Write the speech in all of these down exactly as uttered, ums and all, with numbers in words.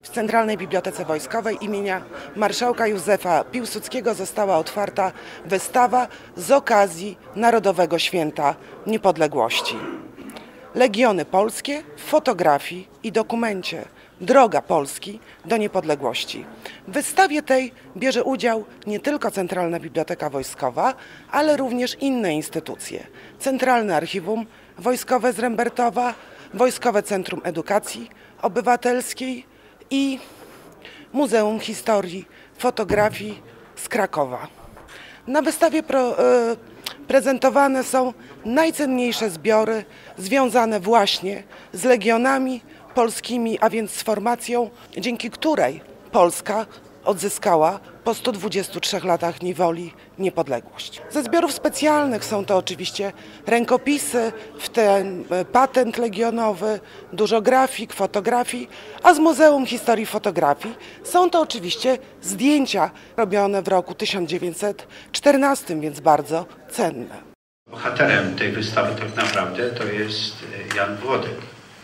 W Centralnej Bibliotece Wojskowej imienia marszałka Józefa Piłsudskiego została otwarta wystawa z okazji Narodowego Święta Niepodległości. Legiony polskie w fotografii i dokumencie Droga Polski do niepodległości. W wystawie tej bierze udział nie tylko Centralna Biblioteka Wojskowa, ale również inne instytucje. Centralne Archiwum Wojskowe z Rembertowa, Wojskowe Centrum Edukacji Obywatelskiej i Muzeum Historii Fotografii z Krakowa. Na wystawie pro, y, prezentowane są najcenniejsze zbiory związane właśnie z legionami polskimi, a więc z formacją, dzięki której Polska odzyskała po stu dwudziestu trzech latach niewoli niepodległość. Ze zbiorów specjalnych są to oczywiście rękopisy, w tym patent legionowy, dużo grafik, fotografii, a z Muzeum Historii Fotografii są to oczywiście zdjęcia robione w roku tysiąc dziewięćset czternastym, więc bardzo cenne. Bohaterem tej wystawy tak naprawdę to jest Jan Włodek.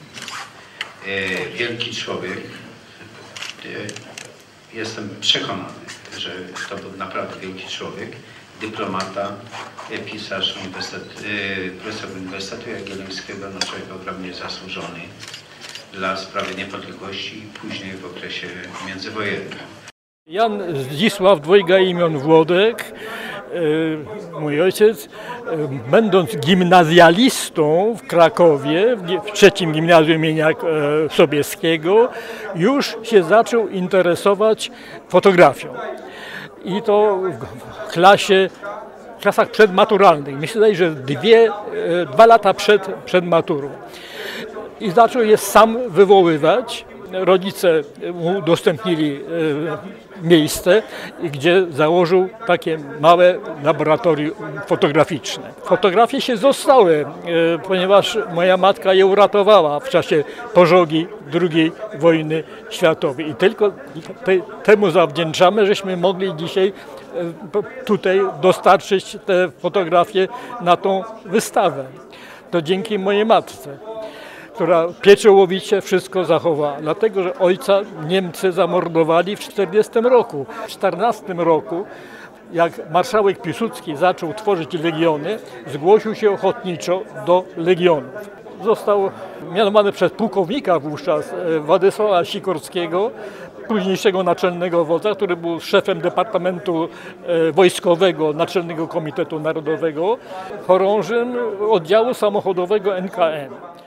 Wielki człowiek. Jestem przekonany, że to był naprawdę wielki człowiek, dyplomata, pisarz uniwersytet, profesor Uniwersytetu Jagiellońskiego, no człowiek ogromnie zasłużony dla sprawy niepodległości i później w okresie międzywojennym. Jan Zdzisław, dwojga imion Włodek, mój ojciec, będąc gimnazjalistą w Krakowie, w trzecim gimnazjum imienia Sobieskiego, już się zaczął interesować fotografią. I to w klasie, w klasach przedmaturalnych. Myślę, że dwie, dwa lata przed, przed maturą. I zaczął je sam wywoływać. Rodzice mu udostępnili miejsce, gdzie założył takie małe laboratorium fotograficzne. Fotografie się zostały, ponieważ moja matka je uratowała w czasie pożogi drugiej wojny światowej. I tylko te, temu zawdzięczamy, żeśmy mogli dzisiaj tutaj dostarczyć te fotografie na tą wystawę. To dzięki mojej matce, która pieczołowicie wszystko zachowała, dlatego że ojca Niemcy zamordowali w tysiąc dziewięćset czterdziestym roku. W tysiąc dziewięćset czternastym roku, jak marszałek Piłsudski zaczął tworzyć legiony, zgłosił się ochotniczo do legionów. Został mianowany przez pułkownika wówczas Władysława Sikorskiego, późniejszego naczelnego wodza, który był szefem Departamentu Wojskowego Naczelnego Komitetu Narodowego, chorążym oddziału samochodowego N K M.